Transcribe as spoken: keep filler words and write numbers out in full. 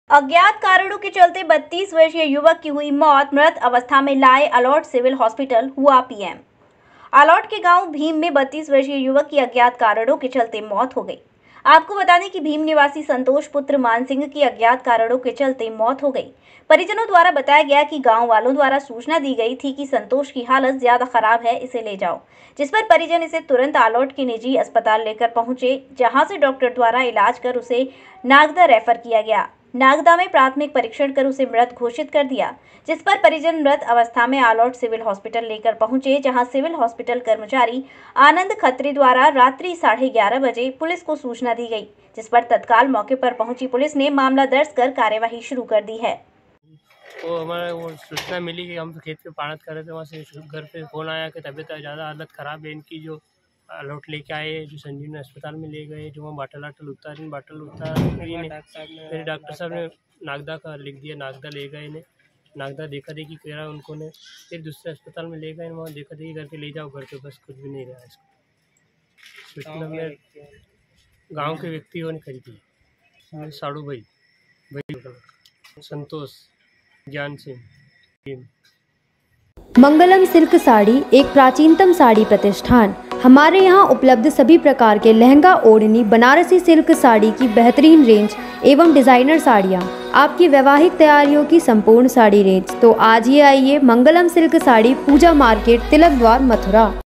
अज्ञात कारणों के चलते बत्तीस वर्षीय युवक की हुई मौत। मृत अवस्था में लाए अलॉट सिविल हॉस्पिटल, हुआ पीएम। अलॉट के गांव भीम में बत्तीस वर्षीय युवक की अज्ञात कारणों के चलते मौत हो गई। आपको बता दें कि भीम निवासी संतोष पुत्र मान सिंह की अज्ञात कारणों के चलते मौत हो गई। परिजनों द्वारा बताया गया कि गांव वालों द्वारा सूचना दी गई थी कि संतोष की हालत ज्यादा खराब है, इसे ले जाओ, जिस पर परिजन इसे तुरंत अलॉट के निजी अस्पताल लेकर पहुंचे, जहां से डॉक्टर द्वारा इलाज कर उसे नागदा रेफर किया गया। नागदा में प्राथमिक परीक्षण कर उसे मृत घोषित कर दिया, जिस पर परिजन मृत अवस्था में अलॉट सिविल हॉस्पिटल लेकर पहुंचे, जहां सिविल हॉस्पिटल कर्मचारी आनंद खत्री द्वारा रात्रि साढ़े ग्यारह बजे पुलिस को सूचना दी गई, जिस पर तत्काल मौके पर पहुंची पुलिस ने मामला दर्ज कर कार्यवाही शुरू कर दी है। वो हमारे वो सूचना मिली कि हम खेत पे पानत कर रहे थे, वहाँ से घर पे फ़ोन आया कि तबीयत ज़्यादा हालत ख़राब है इनकी, जो अलॉट लेके आए, जो संजीवनी अस्पताल में ले गए, जो वहाँ बाटल वाटल उतार बाटल उतार फिर डॉक्टर साहब ने नागदा का लिख दिया, नागदा ले गए इन्हें, नागदा देखा देखी करा उनको ने, फिर दूसरे अस्पताल में ले गए, वहाँ देखा देखी करके ले जाओ घर पे, बस कुछ भी नहीं रहा इसको। सूचना में गाँव के व्यक्तियों ने करी थी, साड़ू भाई भाई संतोष ज्ञान सिंह। मंगलम सिल्क साड़ी एक प्राचीनतम साड़ी प्रतिष्ठान। हमारे यहाँ उपलब्ध सभी प्रकार के लहंगा, ओढ़नी, बनारसी सिल्क साड़ी की बेहतरीन रेंज एवं डिजाइनर साड़ियाँ, आपकी वैवाहिक तैयारियों की संपूर्ण साड़ी रेंज। तो आज ही आइए मंगलम सिल्क साड़ी, पूजा मार्केट, तिलक द्वार, मथुरा।